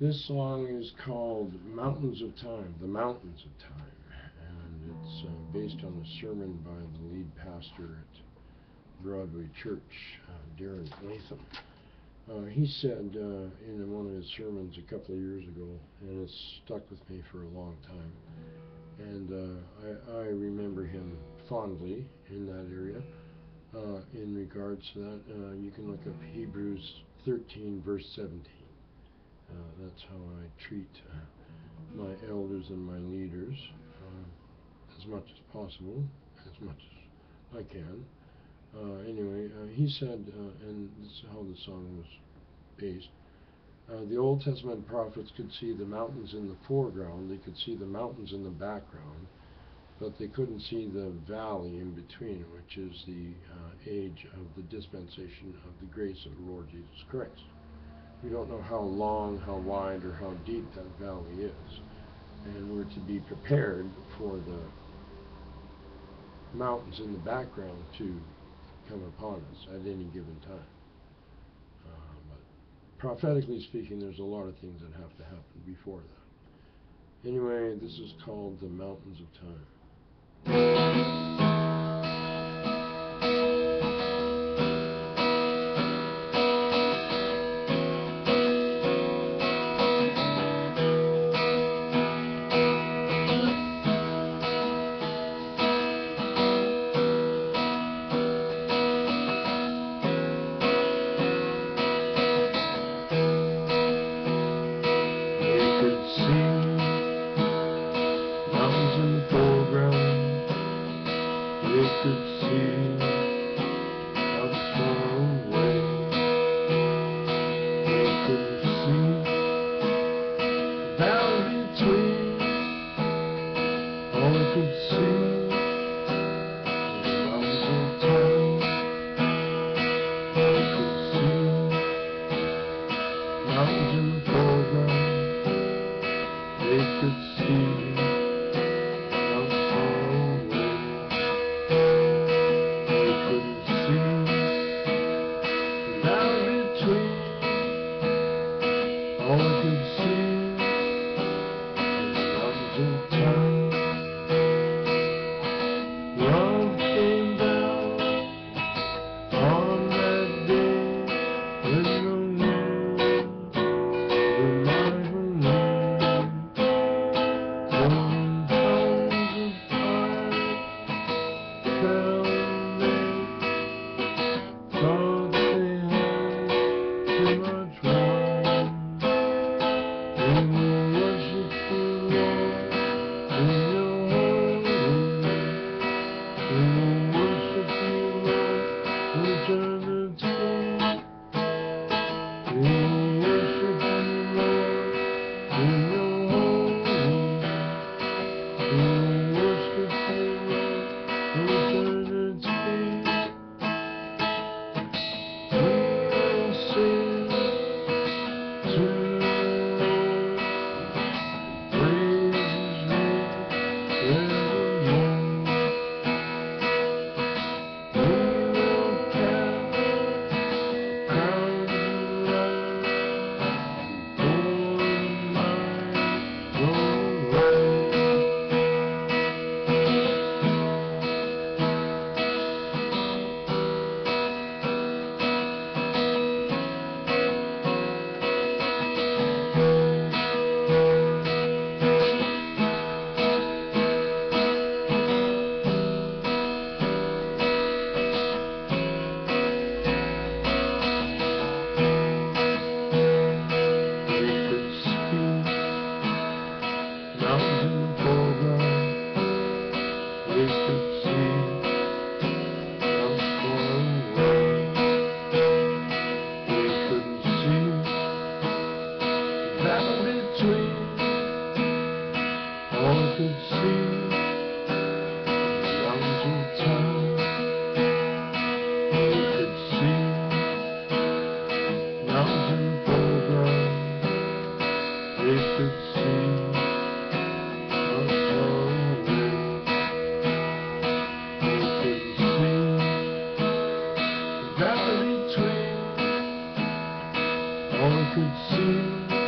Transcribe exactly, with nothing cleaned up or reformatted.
This song is called Mountains of Time, The Mountains of Time, and it's uh, based on a sermon by the lead pastor at Broadway Church, uh, Darren Latham. Uh, he said uh, in one of his sermons a couple of years ago, and it's stuck with me for a long time, and uh, I, I remember him fondly in that area. Uh, in regards to that, uh, you can look up Hebrews thirteen, verse seventeen. Uh, that's how I treat uh, my elders and my leaders uh, as much as possible, as much as I can. Uh, anyway, uh, he said, uh, and this is how the song was based, uh, the Old Testament prophets could see the mountains in the foreground, they could see the mountains in the background, but they couldn't see the valley in between, which is the uh, age of the dispensation of the grace of the Lord Jesus Christ. We don't know how long, how wide, or how deep that valley is, and we're to be prepared for the mountains in the background to come upon us at any given time. Uh, but prophetically speaking, there's a lot of things that have to happen before that. Anyway, this is called The Mountains of Time. They could see how far away. They couldn't see the valley between. All they could see was the mountains of time. They could see mountains in the foreground. They could see all I could see was the mountains of time. Love came down on that day when the moon, the night when some tons of time fell they thought they had too much wine. We will worship the Lord in your holy name. We will worship the Lord for eternity. We will worship the Lord in your holy name. We will worship the Lord for eternity. We will sing to all I could see was the mountains of time. They could see mountains in the foreground. They could see how far away. They couldn't see the valley between. All I could see